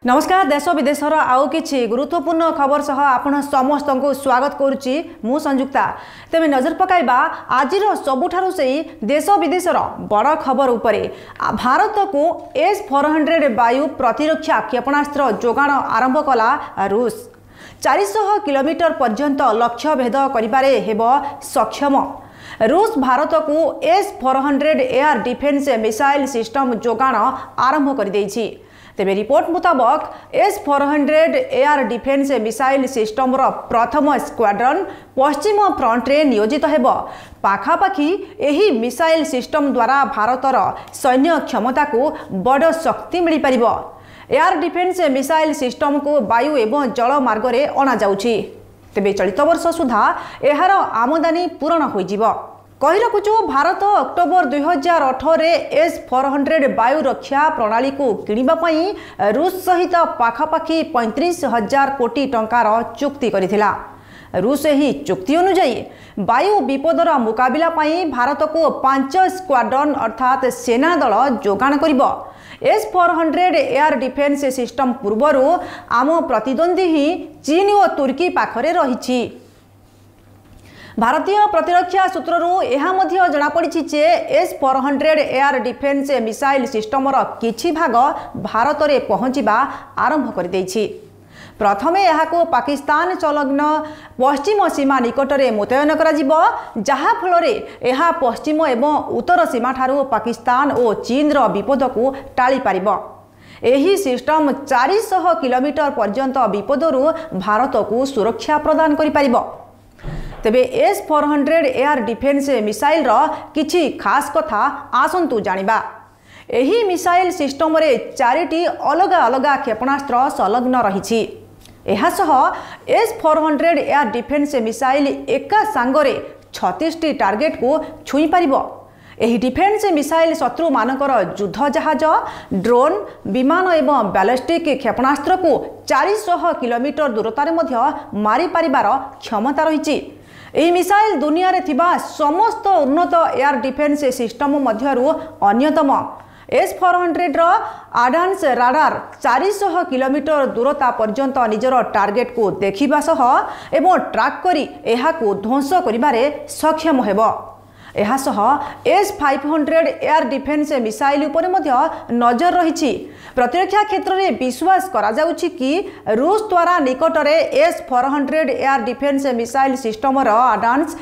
नमस्कार। देश विदेशर आउ कि गुरुत्वपूर्ण खबर सह आपण समस्त को स्वागत करुच्ची मु संयुक्ता। तेज नजर पकाइबा आज सबुठारु सही देश विदेशर बड़ खबर उपरे। भारत को S-400 वायु प्रतिरक्षा क्षेपणास्त्र जोगाण आरंभ कला रूस। 400 किलोमीटर पर्यंत लक्ष्य भेद करिबारे हेब सक्षम। रूस भारत को S-400 air defence missile system जोगाण आरंभ कर देइछि। तेबे रिपोर्ट मुताबक S-400 air defence missile system प्रथम स्क्वाड्रन पश्चिम फ्रंट रे नियोजित हेब। पाखापाखि एही मिसाइल सिस्टम द्वारा भारतर सैन्य क्षमता को बड़ शक्ति मिल पारिबो। एयर डिफेन्स मिसाइल सिस्टम को वायु एवं जल मार्ग रे अना जाउछि। तेबे चलित वर्ष सुधा एहार आमदानी पूर्ण होई जिवो। कही रखुचु भारत अक्टोबर 2018 S-400 वायु रक्षा प्रणाली को किनिबा पई रूस सहित पाखापाखि 35,000 कोटी टंकार चुक्ति करिथिला। रूस ही चुक्ति अनुसार वायु विपदर मुकाबिला पई भारत को 5 स्क्वाड्रन अर्थात सेना दल जोगाण करिबो। S-400 एयर डिफेन्स सिस्टम पूर्वरु आम प्रतिद्वंदी ही चीन और तुर्की पाखरे रहिछि। भारतीय प्रतिरक्षा सूत्ररू यह जनापड़ी जे S-400 एयर डिफेन्स मिसाइल सिस्टमर किछि भाग भारत में पहुँचवा आरंभ कर देइछि। प्रथमे यहाको पाकिस्तान संलग्न पश्चिम सीमा निकट में मुतयन करा जहा फल यह पश्चिम एवं उत्तर सीमा ठारू पाकिस्तान और चीन विपद को टाली पारिबो। एही सिस्टम 400 किलोमीटर पर्यंत विपदरू भारत को सुरक्षा प्रदान करि पारिबो। तेबे S-400 एयर डिफेन्स मिसाइल किछि खास कथा आसंतु जानिबा। एही मिसाइल सिस्टम रे 4टी अलग अलग क्षेपणास्त्र संलग्न रहिछि। एहा सह S-400 एयर डिफेन्स मिसाइल एका सांगरे 36टी टार्गेट को छुई पारिबो। एही डिफेन्स मिसाइल शत्रु मानकर युद्ध जहाज, ड्रोन, विमान एवं बैलिस्टिक क्षेपणास्त्र को 400 किलोमीटर दूरतार मध्य मारी पारिबार क्षमता रहिछि। एही मिसाइल दुनिया रे थिबा समस्त उन्नत एयर डिफेन्स सिस्टम मध्यरु अन्यतम। S-400 आडान्स राडार 400 किलोमीटर दूरता पर्यंत निजर टार्गेट को देखिबा सह एवं ट्रैक करी एहा को ध्वंस करिबारे सक्षम हेबो। एहा सह S-500 एयर डिफेन्स मिसाइल उपरे मध्य नजर रहिछि। प्रतिरक्षा क्षेत्र में विश्वास करा जाउछि कि रूस द्वारा निकट में S-400 एयर डिफेन्स मिसाइल सिस्टमर आडान्स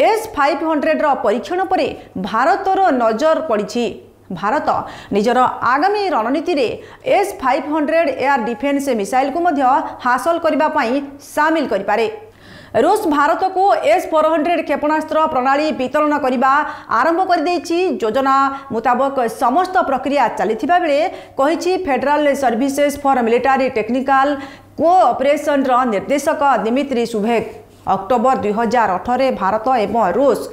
S-500 परीक्षण पर भारतर नजर पड़िछि। भारत निजर आगामी रणनीति रे S-500 एयर डिफेन्स मिसाइल को मध्य हासिल करबा पई शामिल करि पारे। रूस भारत को S-400 क्षेपणास्त्र प्रणाली वितरण करने आरंभ कर देइछि। योजना मुताबक समस्त प्रक्रिया चलिथिबा बेले कहिछि federal services for military technical cooperation निर्देशक दिमित्री सुभेक। अक्टोबर 2018 भारत एवं रूस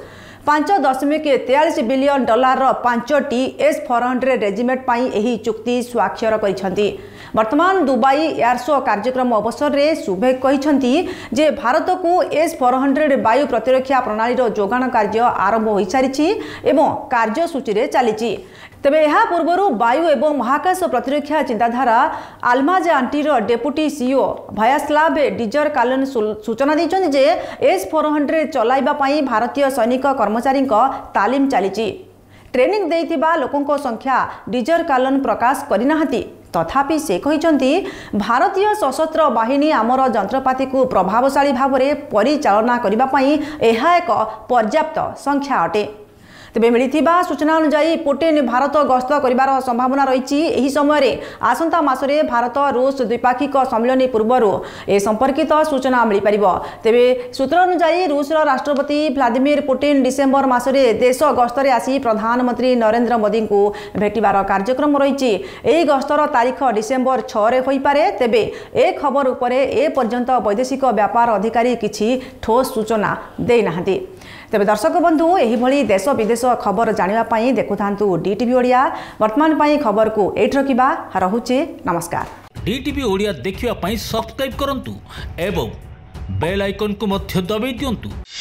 $5.43 बिलियन 5टी S-400 रेजिमेंट पाई एही चुक्ति स्वाक्षर करिसंती। वर्तमान दुबई एयर शो कार्यक्रम अवसर में सुभेक कहिसंती जे भारत को S-400 वायु प्रतिरक्षा प्रणाली जोगाण कार्य आरंभ हो सारी एवं कार्यसूची रे चली। तेबे यह पूर्व वायु एवं महाकाश प्रतिरक्षा चिंताधारा Almaz Antey deputy CEO Vyacheslav डिजर कालन सूचना दैछन्ति जे S-400 चलाइबा पई भारतीय सैनिक कर्मचारी तालीम चली। ट्रेनिंग देइथिबा लोकंको संख्या डिजर कालन प्रकाश करिनाहांती। तथापि से कहिसंती भारतीय सशस्त्र बाहिनी आमर जंत्रपाति को प्रभावशाली भाव में परिचालना करिबा पई एहा एक पर्याप्त संख्या अटे। तेबे मिलिथिबा सूचना अनुसार पुटिन भारत गस्त करिबार संभावना रही। एही समय आसंता मासरे भारत रूस द्विपाक्षिक सम्मेलन पूर्वर ए संपर्कित सूचना मिल पारिबो। तेबे सूत्र अनुसार रूस राष्ट्रपति व्लादिमीर पुटिन डिसेम्बर मासरे देश गस्तरे आसी प्रधानमंत्री नरेंद्र मोदी को भेटिबार कार्यक्रम रही। एही गस्तर तारीख डिसेम्बर 6 रे होई पारे। तेबे ए खबर उपरे ए पर्यंत वैदेशिक व्यापार अधिकारी किछि ठोस सूचना देई नाहांती। तेबे दर्शक बंधु एही भली देश विदेश खबर जानिबा पई देखुथांतु DTV ओडिया। वर्तमान पई खबर को एठ रखिबा रहुचे। नमस्कार। DTV ओडिया देखिबा पई सब्सक्राइब करंतु एवं बेल आइकन को मध्य दबाई दियंतु।